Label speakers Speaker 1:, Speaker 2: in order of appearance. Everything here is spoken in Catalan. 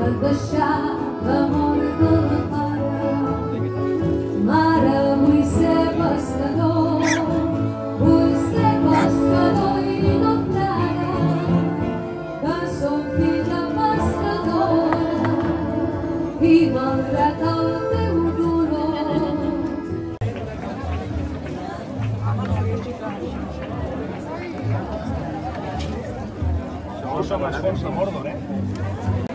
Speaker 1: el deixava mort de la mare. Mare, vull ser pescador i no frare, que som fill de pescadora i malgrat el teu dolor.
Speaker 2: Segons som les fonts de Mordor,